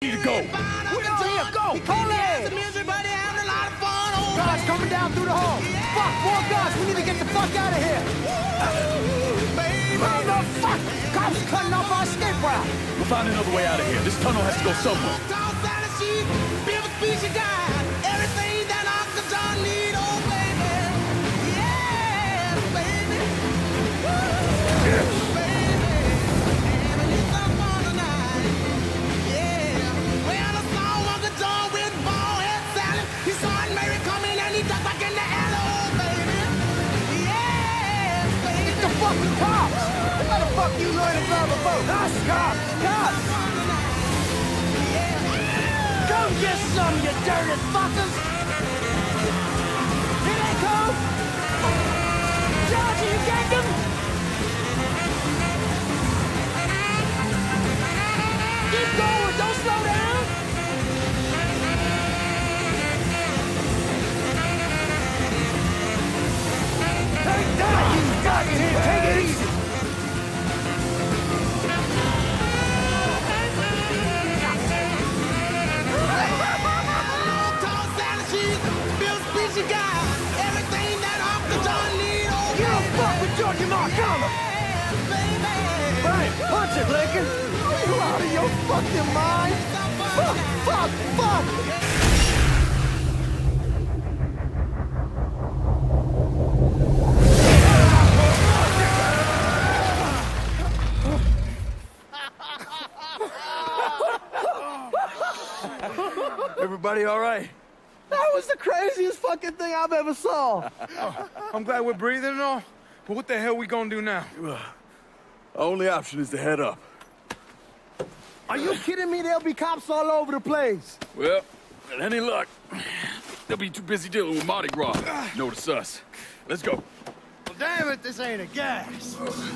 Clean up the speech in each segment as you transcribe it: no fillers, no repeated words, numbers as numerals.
Need to go. Where's go? Call it! Guards coming down through the hall. Fuck, more guards. We need to get the fuck out of here. Motherfuck! Cops cutting off our escape route. We'll find another way out of here. This tunnel has to go somewhere. Everything that Uncle John need, oh baby. Yeah, baby. Yes. Fucking cops! How the fuck you learn to drive a boat? Us cops! Cops! Come get some, you dirty fuckers! Here they come! Georgie, you got them? Keep going, don't slow down! Take that, you fucking here! Take it easy! Everything that Uncle John need, oh you don't fuck with Georgie Marcano! Right, punch it, Lincoln! Are you out of your fucking mind? Fuck, fuck, fuck! Everybody all right? That was the craziest fucking thing I've ever saw. I'm glad we're breathing and all, but what the hell we gonna do now? Our only option is to head up. Are you kidding me? There'll be cops all over the place. Well, with any luck, they'll be too busy dealing with Mardi Gras. Notice us. Let's go. Well, damn it, this ain't a gas.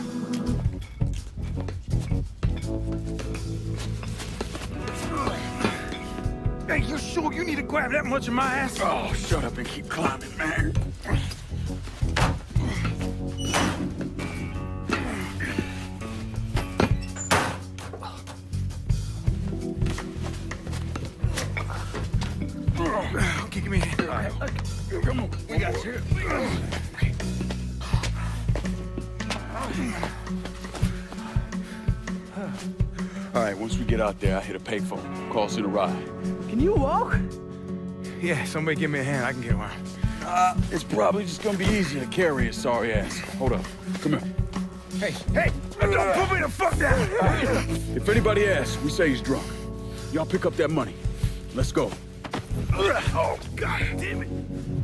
Hey, you sure you need to grab that much of my ass? Oh, shut up and keep climbing, man. Okay, give me a hand. Come on, we got you. All right, once we get out there, I hit a payphone. Call us in a ride. Can you walk? Yeah, somebody give me a hand. I can get around. It's probably just gonna be easier to carry his sorry ass. Hold up. Come here. Hey, don't put me the fuck down! If anybody asks, we say he's drunk. Y'all pick up that money. Let's go. Oh, God damn it.